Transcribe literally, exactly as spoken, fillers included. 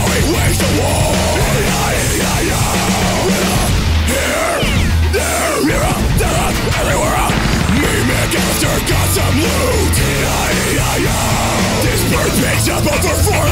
we wage the war. Here, there, here, there, everywhere out. Mimic after got some loot. This bird picks up over four